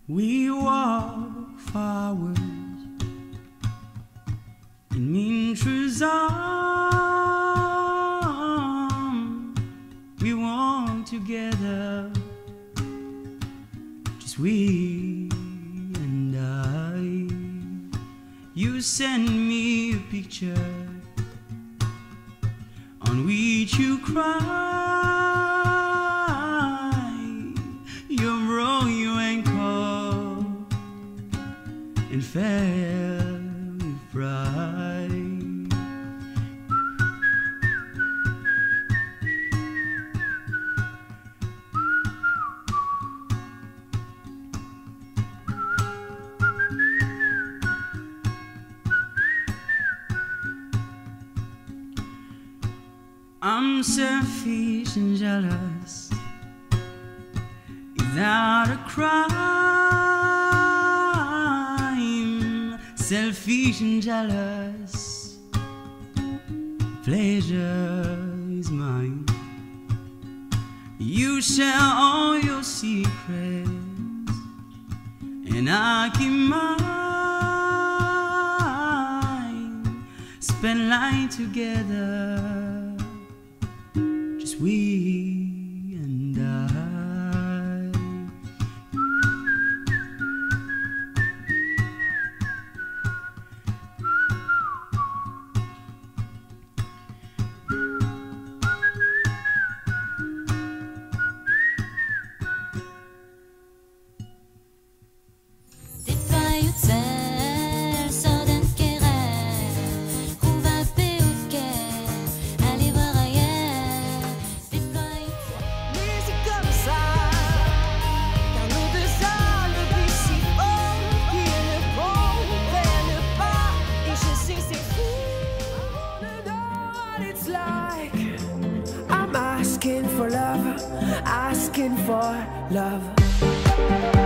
We walk forward in Mintra's arms. We walk together, just we and I. You send me a picture on which you cry. You broke your ankle and fell with pride. I'm selfish and jealous without a crime. Selfish and jealous, pleasure is mine. You share all your secrets and I keep mine. Spend life together, just we and I. I'm asking for love, asking for love.